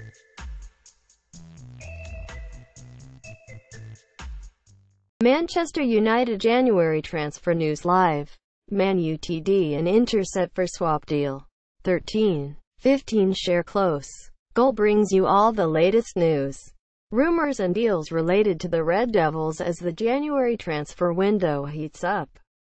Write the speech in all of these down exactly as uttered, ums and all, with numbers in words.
Manchester United January transfer news live. Man Utd and Inter set for swap deal. thirteen fifteen share close. Goal brings you all the latest news, rumors and deals related to the Red Devils as the January transfer window heats up.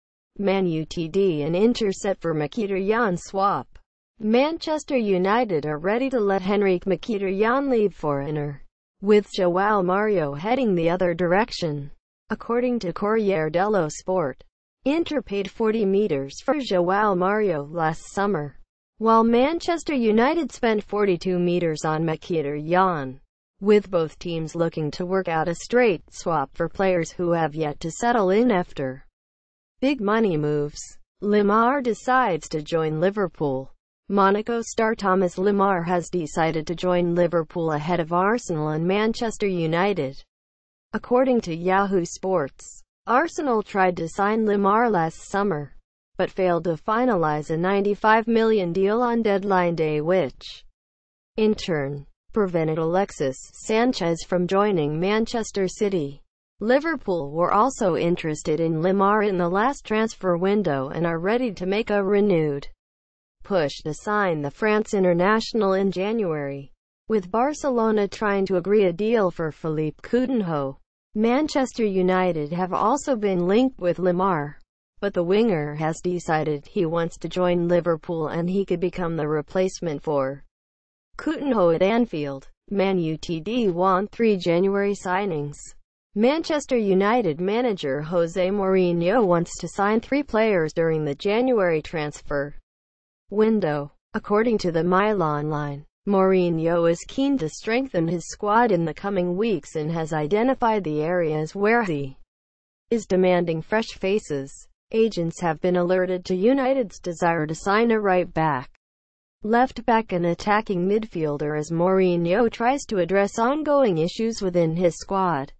Man Utd and Inter set for Mkhitaryan swap. Manchester United are ready to let Henrikh Mkhitaryan leave for Inter, with João Mario heading the other direction. According to Corriere dello Sport, Inter paid forty meters for João Mario last summer, while Manchester United spent forty-two meters on Mkhitaryan, with both teams looking to work out a straight swap for players who have yet to settle in after big money moves. Lemar decides to join Liverpool. Monaco star Thomas Lemar has decided to join Liverpool ahead of Arsenal and Manchester United. According to Yahoo Sports, Arsenal tried to sign Lemar last summer, but failed to finalize a ninety-five million deal on deadline day, which, in turn, prevented Alexis Sanchez from joining Manchester City. Liverpool were also interested in Lemar in the last transfer window and are ready to make a renewed push to sign the France international in January, with Barcelona trying to agree a deal for Philippe Coutinho. Manchester United have also been linked with Lemar, but the winger has decided he wants to join Liverpool and he could become the replacement for Coutinho at Anfield. Man Utd want three January signings. Manchester United manager Jose Mourinho wants to sign three players during the January transfer window. According to the Mail Online, Mourinho is keen to strengthen his squad in the coming weeks and has identified the areas where he is demanding fresh faces. Agents have been alerted to United's desire to sign a right-back, left-back and attacking midfielder as Mourinho tries to address ongoing issues within his squad.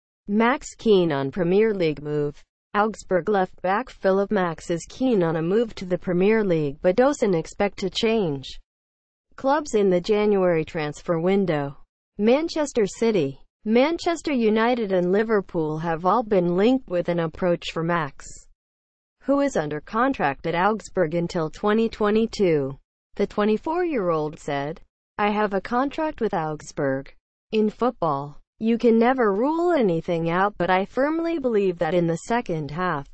Max keen on Premier League move. Augsburg left-back Philipp Max is keen on a move to the Premier League but doesn't expect to change clubs in the January transfer window. Manchester City, Manchester United and Liverpool have all been linked with an approach for Max, who is under contract at Augsburg until twenty twenty-two. The twenty-four-year-old said, "I have a contract with Augsburg. In football, you can never rule anything out, but I firmly believe that in the second half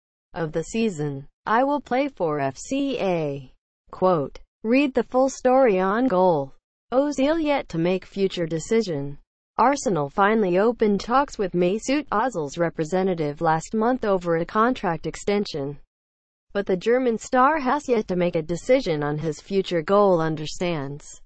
of the season, I will play for F C A." Quote, read the full story on Goal. Ozil yet to make future decision. Arsenal finally opened talks with Mesut Ozil's representative last month over a contract extension, but the German star has yet to make a decision on his future. Goal understands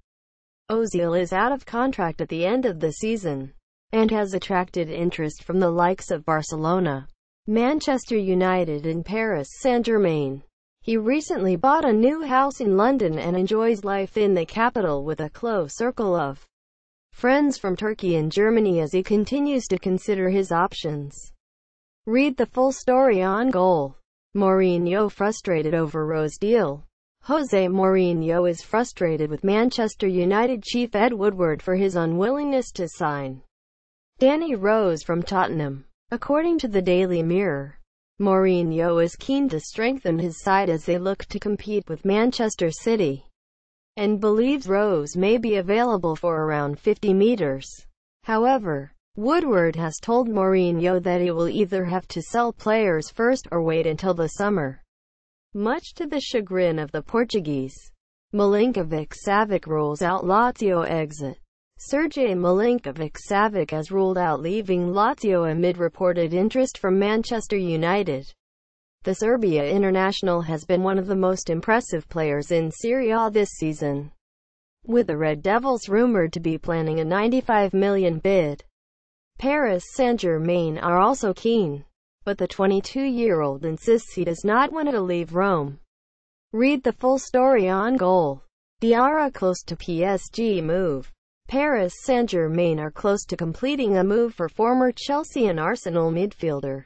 Ozil is out of contract at the end of the season, and has attracted interest from the likes of Barcelona, Manchester United and Paris Saint-Germain. He recently bought a new house in London and enjoys life in the capital with a close circle of friends from Turkey and Germany as he continues to consider his options. Read the full story on Goal. Mourinho frustrated over Rose deal. Jose Mourinho is frustrated with Manchester United chief Ed Woodward for his unwillingness to sign Danny Rose from Tottenham. According to the Daily Mirror, Mourinho is keen to strengthen his side as they look to compete with Manchester City, and believes Rose may be available for around fifty meters. However, Woodward has told Mourinho that he will either have to sell players first or wait until the summer, much to the chagrin of the Portuguese. Milinkovic-Savic rules out Lazio exit. Sergej Milinkovic-Savic has ruled out leaving Lazio amid reported interest from Manchester United. The Serbia international has been one of the most impressive players in Serie A this season, with the Red Devils rumored to be planning a ninety-five million bid. Paris Saint-Germain are also keen, but the twenty-two-year-old insists he does not want to leave Rome. Read the full story on Goal. Diarra close to P S G move. Paris Saint-Germain are close to completing a move for former Chelsea and Arsenal midfielder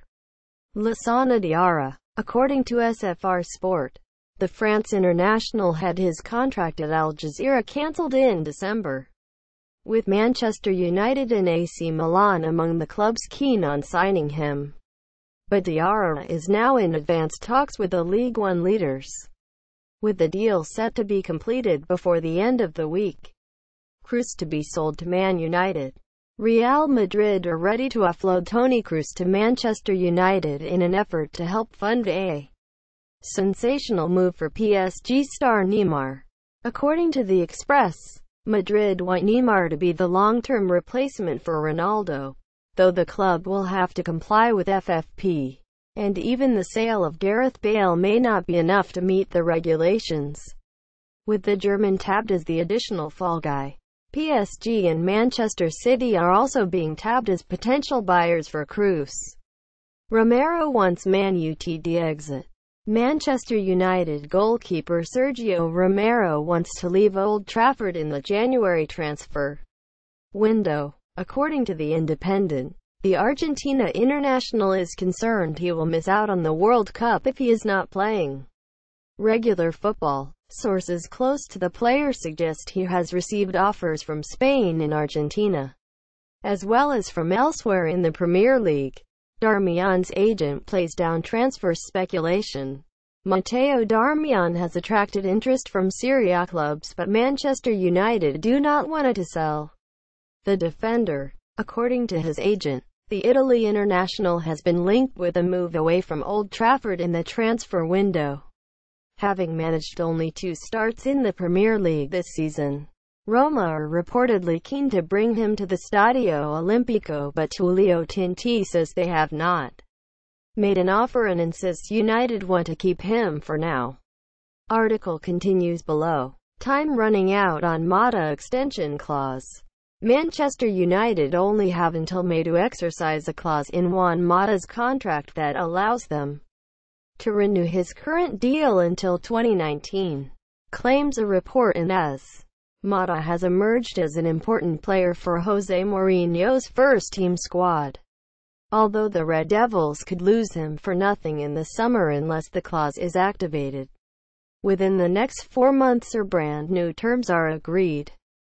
Lassana Diarra. According to S F R Sport, the France international had his contract at Al Jazeera cancelled in December. with Manchester United and A C Milan among the clubs keen on signing him. But Diarra is now in advanced talks with the League One leaders, with the deal set to be completed before the end of the week. Kroos to be sold to Man United. Real Madrid are ready to offload Toni Kroos to Manchester United in an effort to help fund a sensational move for P S G star Neymar. According to the Express, Madrid want Neymar to be the long-term replacement for Ronaldo, though the club will have to comply with F F P, and even the sale of Gareth Bale may not be enough to meet the regulations, with the German tabbed as the additional fall guy. P S G and Manchester City are also being tabbed as potential buyers for Kroos. Romero wants Man U to exit. Manchester United goalkeeper Sergio Romero wants to leave Old Trafford in the January transfer window. According to The Independent, the Argentina international is concerned he will miss out on the World Cup if he is not playing regular football. Sources close to the player suggest he has received offers from Spain and Argentina, as well as from elsewhere in the Premier League. Darmian's agent plays down transfer speculation. Matteo Darmian has attracted interest from Serie A clubs, but Manchester United do not want to sell the defender. According to his agent, the Italy international has been linked with a move away from Old Trafford in the transfer window. Having managed only two starts in the Premier League this season, Roma are reportedly keen to bring him to the Stadio Olimpico, but Tullio Tinti says they have not made an offer and insists United want to keep him for now. Article continues below. Time running out on Mata extension clause. Manchester United only have until May to exercise a clause in Juan Mata's contract that allows them to renew his current deal until twenty nineteen, claims a report in AS. Mata has emerged as an important player for Jose Mourinho's first-team squad, although the Red Devils could lose him for nothing in the summer unless the clause is activated within the next four months or brand new terms are agreed.